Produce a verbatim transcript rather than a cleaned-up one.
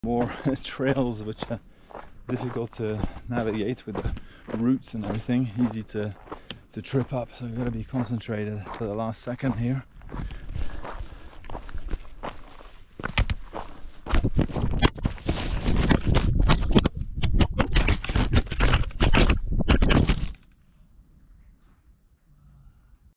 more trails which are difficult to navigate with the roots and everything, easy to to trip up, so I've got to be concentrated to the last second here.